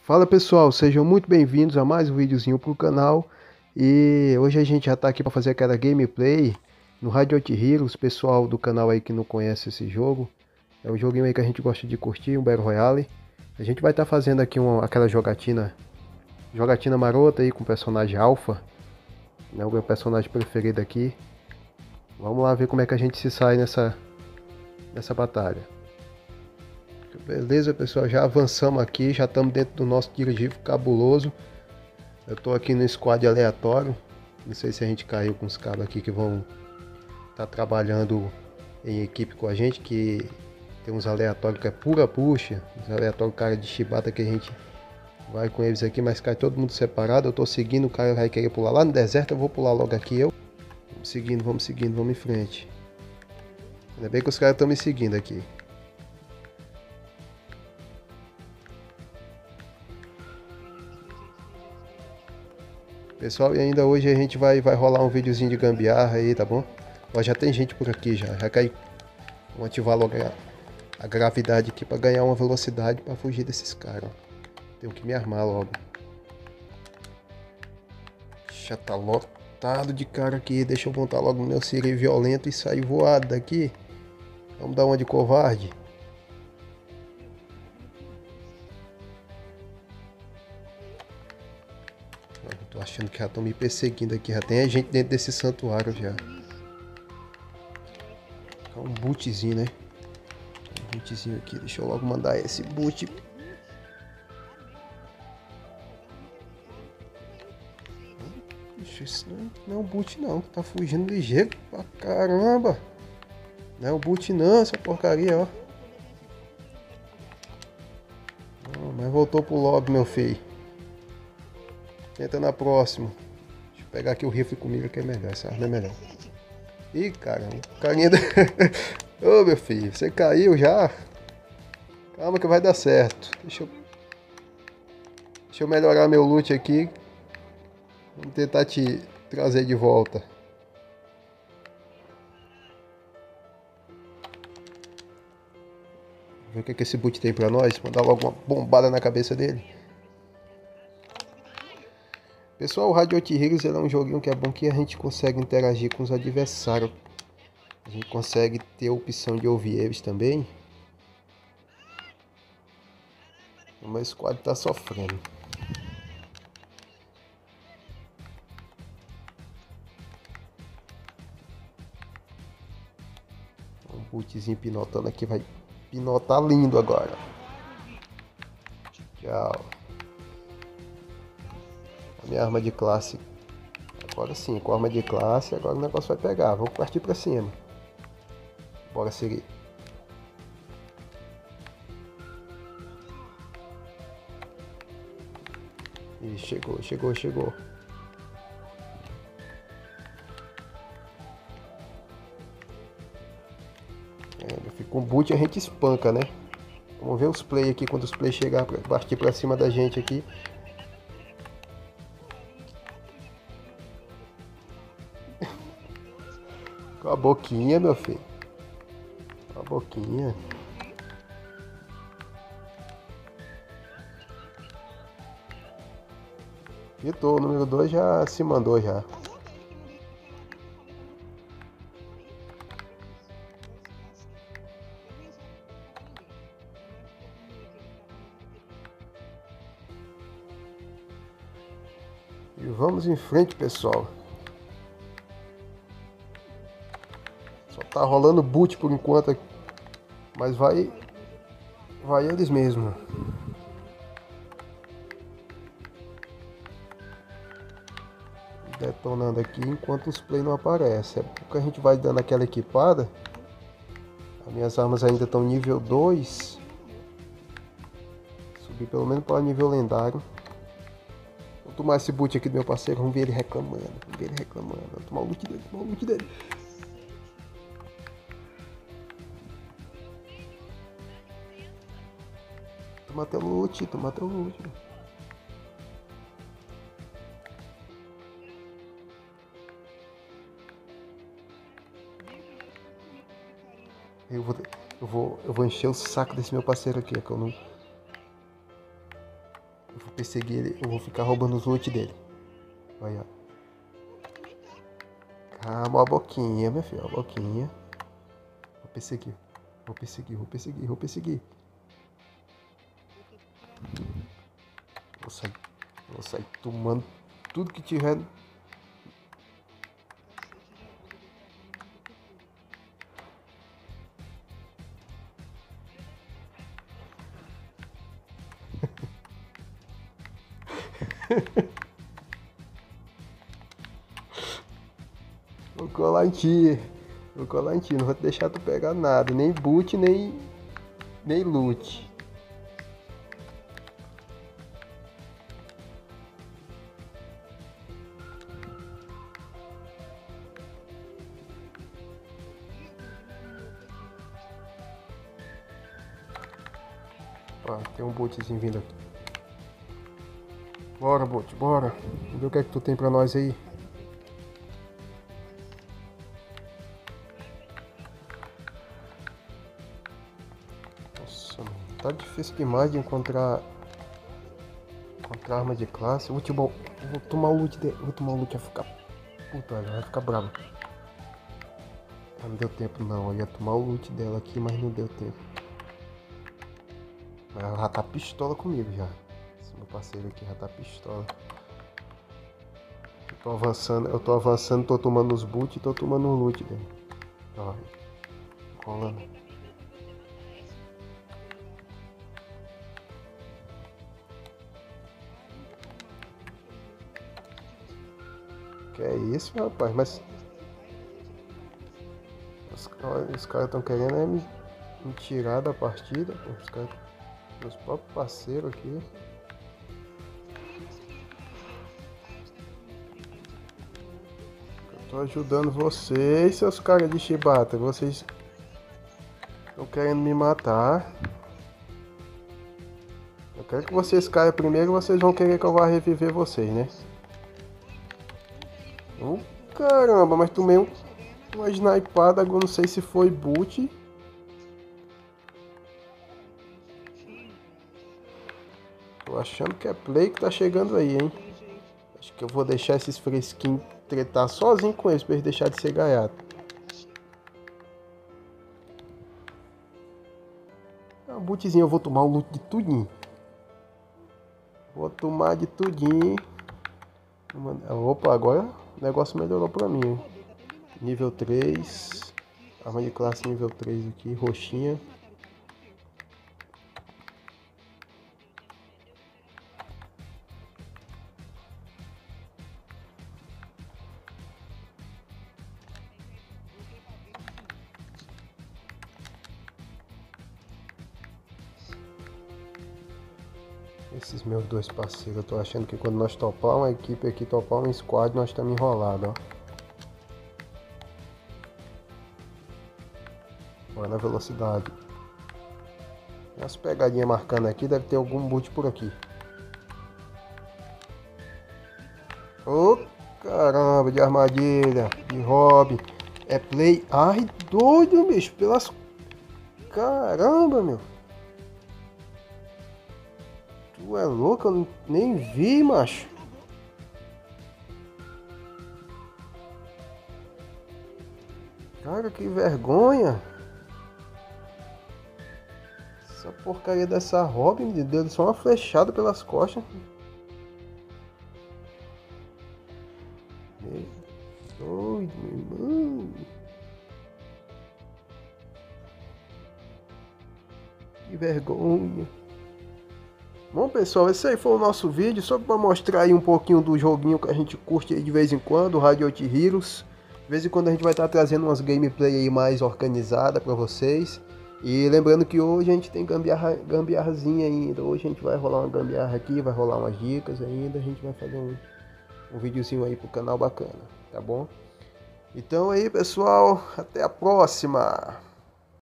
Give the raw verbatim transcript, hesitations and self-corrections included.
Fala pessoal, sejam muito bem-vindos a mais um videozinho pro canal. E hoje a gente já tá aqui para fazer aquela gameplay no Riot Heroes. Pessoal do canal aí que não conhece esse jogo, é um joguinho aí que a gente gosta de curtir, um Battle Royale. A gente vai estar tá fazendo aqui uma, aquela jogatina jogatina marota aí com o personagem Alpha, né, o meu personagem preferido aqui. Vamos lá ver como é que a gente se sai nessa, nessa batalha. Beleza, pessoal, já avançamos aqui, já estamos dentro do nosso dirigível cabuloso. Eu estou aqui no squad aleatório. Não sei se a gente caiu com os caras aqui que vão estar tá trabalhando em equipe com a gente, que tem uns aleatórios que é pura puxa, uns aleatórios cara de chibata que a gente vai com eles aqui, mas cai todo mundo separado. Eu estou seguindo, o cara vai querer pular lá no deserto, eu vou pular logo aqui eu. Vamos seguindo, vamos seguindo, vamos em frente. Ainda bem que os caras estão me seguindo aqui. Pessoal, e ainda hoje a gente vai, vai rolar um videozinho de gambiarra aí, tá bom? Ó, já tem gente por aqui já, já cai. Vamos ativar logo a, a gravidade aqui pra ganhar uma velocidade pra fugir desses caras. Tenho que me armar logo. Já tá lotado de cara aqui, deixa eu montar logo no meu siri violento e sair voado daqui. Vamos dar uma de covarde. Tô achando que já estão me perseguindo aqui. Já tem gente dentro desse santuário já. É um bootzinho, né? Um bootzinho aqui. Deixa eu logo mandar esse boot. Isso não, não é um boot não. Tá fugindo ligeiro pra caramba. Não é um boot não, essa porcaria, ó. Não, mas voltou pro lobby, meu filho. Tenta na próxima. Deixa eu pegar aqui o rifle comigo que é melhor. Essa arma é melhor. Ih, caramba. Carinha da... Ô, meu filho. Você caiu já? Calma que vai dar certo. Deixa eu... Deixa eu melhorar meu loot aqui. Vamos tentar te trazer de volta. Ver o que, que esse boot tem pra nós. Mandar logo uma bombada na cabeça dele. Pessoal, o Riot Heroes é um joguinho que é bom que a gente consegue interagir com os adversários. A gente consegue ter a opção de ouvir eles também. O meu squad tá sofrendo. Um bootzinho pinotando aqui, vai pinotar lindo agora. Tchau. A minha arma de classe. Agora sim, com a arma de classe, agora o negócio vai pegar. Vamos partir pra cima. Bora seguir. Ih, chegou, chegou, chegou. É, com boot a gente espanca, né? Vamos ver os play aqui, quando os play chegar pra partir pra cima da gente aqui. Com a boquinha, meu filho. Com a boquinha. Vitor, o número dois já se mandou já. E vamos em frente, pessoal. Só tá rolando boot por enquanto, mas vai vai eles mesmo. Detonando aqui enquanto os play não aparecem. É porque a gente vai dando aquela equipada. As minhas armas ainda estão nível dois. Subir pelo menos para nível lendário. Vou tomar esse boot aqui do meu parceiro. Vamos ver ele reclamando. Vamos ver ele reclamando. Vou tomar o loot dele. Tomar o loot dele. Toma teu loot. Toma teu loot. Eu vou, eu vou, eu vou encher o saco desse meu parceiro aqui, que eu não... Eu vou perseguir ele, eu vou ficar roubando os loot dele. Olha. Calma, a boquinha, minha filha, a boquinha. Vou perseguir, vou perseguir, vou perseguir, vou perseguir. Vou sair, vou sair tomando tudo que tiver. Vou colar em ti. Vou colar em ti. Não vou te deixar tu pegar nada. Nem boot, nem, nem loot. Ó, tem um bootzinho vindo aqui. Bora, boot, bora. Vamos ver o que é que tu tem pra nós aí. Nossa, mano, tá difícil demais de encontrar encontrar arma de classe. Vou, te, vou tomar o loot dele. Vou tomar o loot, vai ficar puta, vai ficar bravo. Ah, não deu tempo não, eu ia tomar o loot dela aqui, mas não deu tempo. Mas ela já tá pistola comigo já. Esse meu parceiro aqui já tá pistola. Eu tô avançando, eu tô avançando, tô tomando os boot e tô tomando o loot dele. Ó, rolando. Que é isso, rapaz? Mas os, os caras estão querendo é me, me tirar da partida. Os caras, meus próprios parceiros aqui. Eu tô ajudando vocês, seus caras de chibata. Vocês estão querendo me matar. Eu quero que vocês caiam primeiro. Vocês vão querer que eu vá reviver vocês, né? Oh, caramba, mas tomei um, uma snipada, agora não sei se foi boot. Tô achando que é play que tá chegando aí, hein? Acho que eu vou deixar esses fresquinhos tretar sozinho com eles, pra eles deixarem de ser gaiato. Ah, bootzinho, eu vou tomar o loot de tudinho. Vou tomar de tudinho. Opa, agora o negócio melhorou pra mim, hein? Nível três. Arma de classe nível três aqui, roxinha. Esses meus dois parceiros, eu tô achando que quando nós topar uma equipe aqui, topar um squad, nós estamos enrolados, ó. Olha na velocidade. Tem umas pegadinhas marcando aqui, deve ter algum boot por aqui. Ô, oh, caramba, de armadilha, de hobby. É play. Ai, doido, bicho, pelas... Caramba, meu. Tu é louco? Eu nem vi, macho. Cara, que vergonha. Essa porcaria dessa hobby me deu só uma flechada pelas costas. Doido, meu irmão. Que vergonha. Bom, pessoal, esse aí foi o nosso vídeo, só para mostrar aí um pouquinho do joguinho que a gente curte aí de vez em quando, o Riot Heroes. De vez em quando a gente vai estar trazendo umas gameplay aí mais organizadas para vocês. E lembrando que hoje a gente tem gambiarra, gambiarrazinha ainda. Hoje a gente vai rolar uma gambiarra aqui, vai rolar umas dicas ainda. A gente vai fazer um, um videozinho aí pro canal bacana, tá bom? Então aí, pessoal, até a próxima!